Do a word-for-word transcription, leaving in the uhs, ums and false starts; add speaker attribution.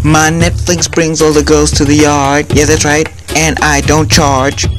Speaker 1: My Netflix brings all the girls to the yard. Yeah, that's right. And I don't charge.